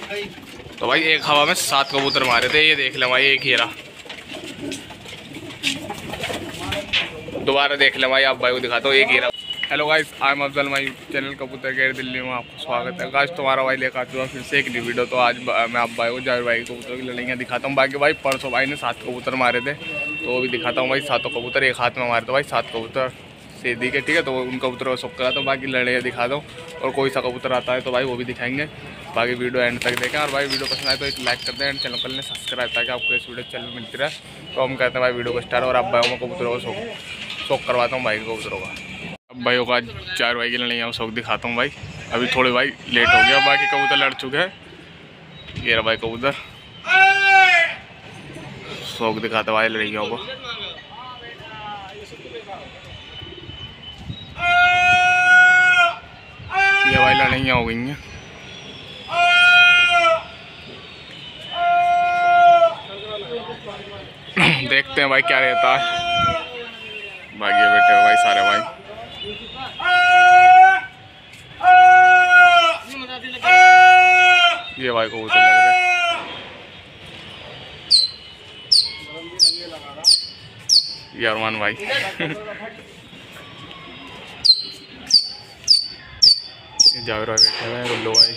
तो भाई एक हवा में 7 कबूतर मारे थे, ये देख ले भाई, एक ही रहा। दोबारा देख ले भाई, आप भाई को दिखाता हूँ, एक ही रहा। Hello guys, I am Afzal, my channel Kabootar care Delhi में आपको स्वागत है। गाइस तुम्हारा भाई लेकर आ चुका फिर से एक नई वीडियो। तो आज मैं आप भाई को जाहिर भाई कबूतर की लड़ाइयाँ दिखाता हूँ। बाकी भाई परसों भाई ने 7 कबूतर मारे थे, तो वो भी दिखाता हूँ भाई। 7 कबूतर एक हाथ में मारे थे भाई, 7 कबूतर सीधी के, ठीक है। तो उन कबूतरों को शौक करा, तो बाकी लड़ाइयाँ दिखा दो, और कोई सा कबूतर आता है तो भाई वो भी दिखाएंगे। बाकी वीडियो एंड तक देखें, और भाई वीडियो पसंद आए तो एक लाइक कर दें, एंड चैनल कर लें सब्सक्राइब, ताकि आपको इस वीडियो चैनल मिलती रहे। तो हम कहते हैं भाई वीडियो को स्टार्ट, और आप भाइयों में कबूतरों को शौक करवाता हूँ भाई कबूतरों का। अब भाइयों का 4 भाई की लड़ाइयाँ शौक दिखाता हूँ भाई। अभी थोड़े भाई लेट हो गया, बाकी कबूतर लड़ चुके हैं। ये रहा भाई कबूतर, शौक दिखाता भाई लड़ाइयों को। ये भाई लड़ाइयाँ हो गई हैं। देखते हैं भाई क्या रहता है। भाई ये बैठे हो भाई सारे भाई। ये भाई कबूतर लग रहे हैं। ये अरमान भाई जावेद भाई बैठे हुए हैं, रुल्लो भाई,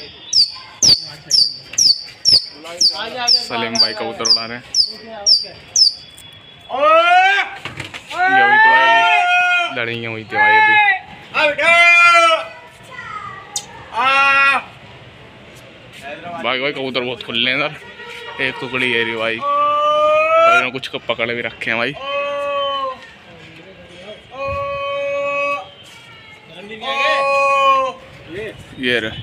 सलीम भाई कबूतर उड़ा रहे हैं। ये हुई तो भाई लड़ाइयाँ हुई थी भाई अभी। भाई कबूतर बहुत खुले हैं इधर। एक टुकड़ी है रही भाई, और इन्होंने कुछ को पकड़ भी रखे हैं भाई। ये रहे,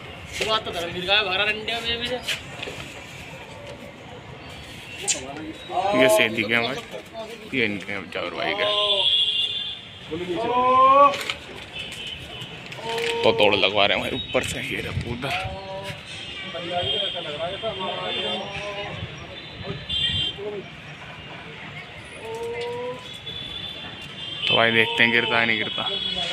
ये सीधी के भाई, ये इनके जावर भाई के। तो तोड़ लगवा रहे हैं भाई ऊपर से। ये रहे कबूतर, तो भाई देखते हैं गिरता है नहीं गिरता।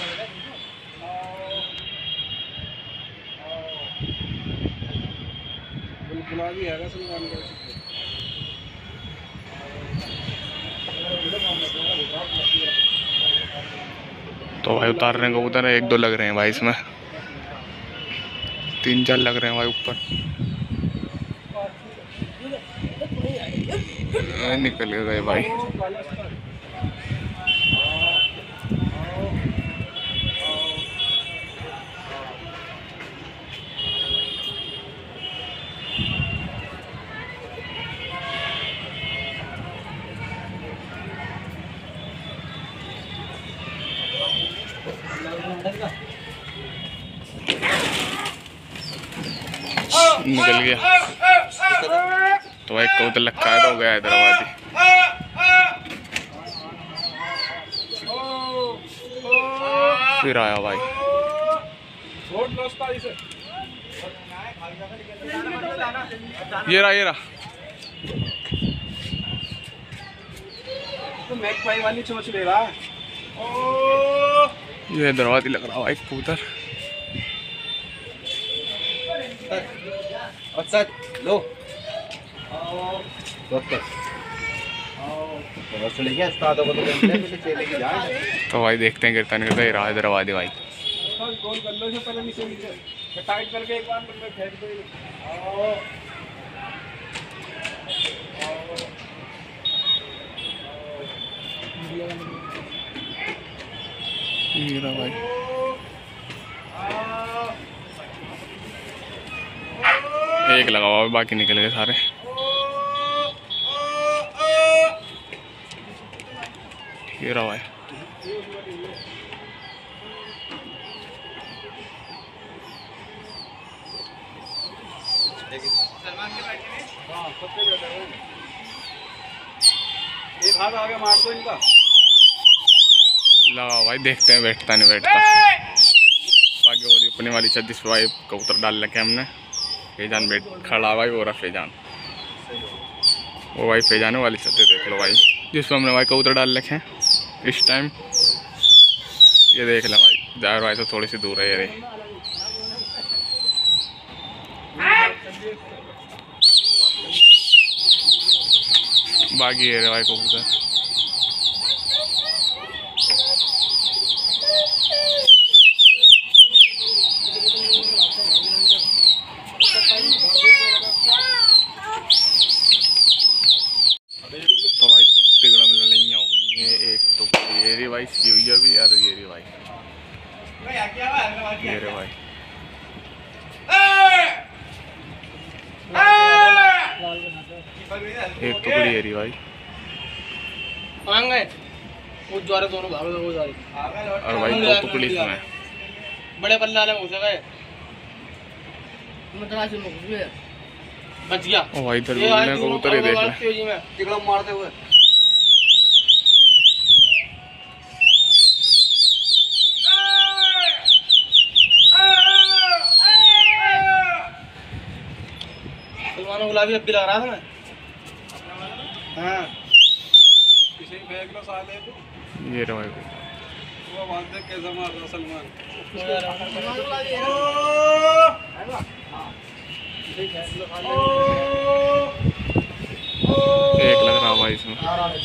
तो भाई उतार रहे हैं कबूतर, 1-2 लग रहे हैं भाई इसमें, 3-4 लग रहे हैं भाई ऊपर। निकल गए भाई। निकल गया, तो भाई कबूतर लक्का है, तो हो गया हैदराबादी। फिर आया भाई, ये रहा वाली चोच ले रहा। ये हैदराबादी लग रहा भाई कबूतर। लो तो भाई देखते हैं गिरता नहीं गिरता। ये रहा हैदराबादी भाई। ये रहा भाई, एक लगा हुआ, बाकी निकल गए सारे। ये रहा भाई, लगा भाई। देखते हैं बैठता नहीं बैठता। बाकी वो अपनी वाली छत जिस पे भाई कबूतर डाल रखे हमने। फैजान बैठ खड़ा भाई, वो रहा फैजान, वो भाई फैजान वाली छत देख लो भाई, जिस पे हमने भाई कबूतर डाल रखे हैं इस टाइम। ये देख लो भाई, जाहिर भाई से थोड़ी सी दूर है ये रही। बाकी है भाई कबूतर। तो भाई तिगड़ा में लड़ाइयाँ हो गई हैं। एक तो ये रे भाई सिवैया भी यार, ये रे भाई, ये रे भाई। एक टुकड़ी है री भाई, वो द्वारे दोनों भाग वो द्वारे और भाई दो टुकड़ी इसमें बड़े पल्ला वाले घुसे गए बच गया। ओ भाई इधर बोलने कबूतर ही देख ले, टिकड़ा मारते हुए सलमान गुलाबी अब भी लग रहा था मैं। हाँ इसे फेंक लो साले को। ये रे भाई वो बात देख कैसा मार रहा सलमान। एक लग रहा भाई इसमें।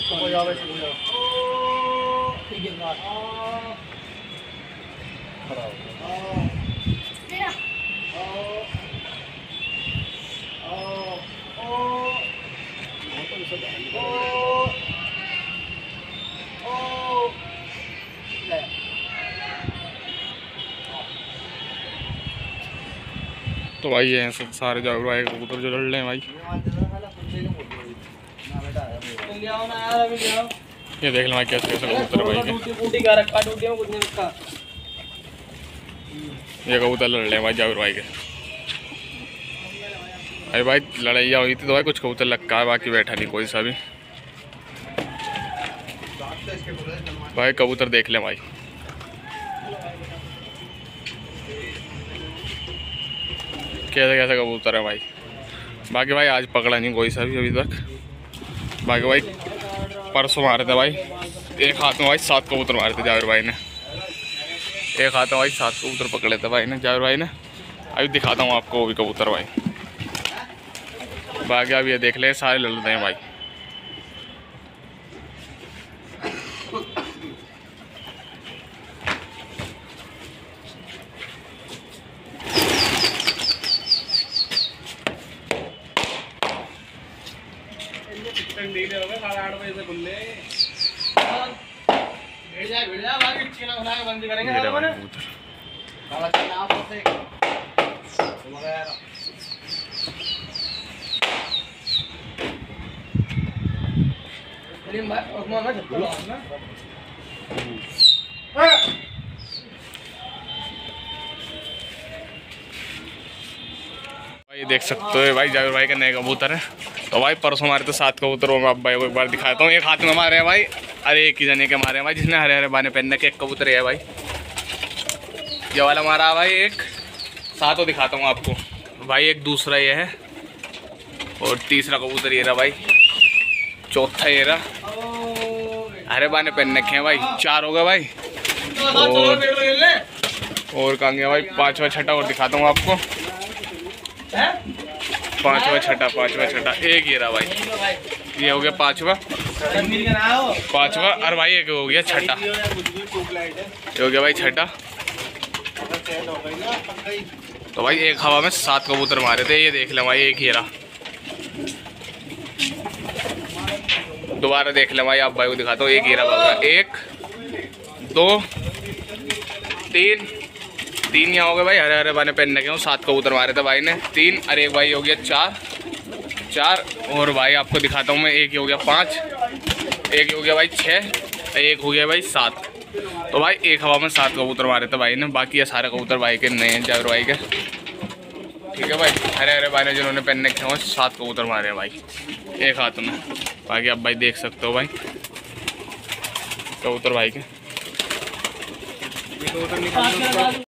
तो भाई ये सब सारे जाओ भाई कबूतर जो लड़ रहे हैं भाई। ये देख लो भाई कैसे कैसे कबूतर भाई के। ये कबूतर लड़ रहे हैं भाई जाविर भाई के। अरे भाई लड़ाइया हुई थी तो भाई कुछ कबूतर लक्का है, बाकी बैठा नहीं कोई सा भी। भाई कबूतर देख ले भाई, कैसे कैसे कबूतर है भाई। बाकी भाई आज पकड़ा नहीं कोई सा भी अभी तक। बाकी भाई परसों मारे थे भाई, एक हाथ में भाई 7 कबूतर मारे थे जाविर भाई ने। एक हाथ में भाई 7 कबूतर पकड़े थे भाई ने जाविर भाई ने। अभी दिखाता हूँ आपको वो भी कबूतर भाई। बाकी अब ये देख ले सारे लड़ते हैं भाई। भाई देख सकते हो भाई जाविर भाई के नए कबूतर है। तो भाई परसों मारे तो 7 कबूतर, मैं अब भाई को एक बार दिखाता हूँ। एक हाथ में मारे हैं भाई, अरे एक ही जने के मारे हैं भाई जिसने हरे हरे बाने पहनने के। एक कबूतर है भाई ये वाला मारा है भाई, एक सातों दिखाता हूँ आपको भाई। एक दूसरा ये है और तीसरा कबूतर ये रहा भाई, चौथा ये रहा। हरे बाने पहनने के हैं भाई, 4 हो गए भाई। और कहाँ गया भाई 5वां छठा और दिखाता हूँ आपको। 5वां छठा एक ये रहा भाई, ये हो गया 5वां। और भाई एक हो गया छठा, ये हो गया भाई छठा। तो भाई एक हवा में 7 कबूतर मारे थे। ये देख ले भाई, एक ही रहा। दोबारा देख ले भाई, आप भाई को दिखाता हूँ। एक ही रहा, 1 2 3 यहाँ हो गए भाई, हरे हरे बाने पहनने के 7 कबूतर मारे थे भाई ने। 3 और एक भाई हो गया 4 और भाई आपको दिखाता हूँ मैं। एक हो गया 5, एक हो गया भाई 6, एक हो गया भाई 7। तो भाई एक हवा में 7 कबूतर मारे थे भाई ने। बाकी ये सारे कबूतर भाई के नए हैं जाविर भाई के, ठीक है भाई। हरे हरे बाने जिन्होंने पहनने के 7 कबूतर मारे हैं भाई एक हाथ में। बाकी आप भाई देख सकते हो भाई कबूतर भाई के।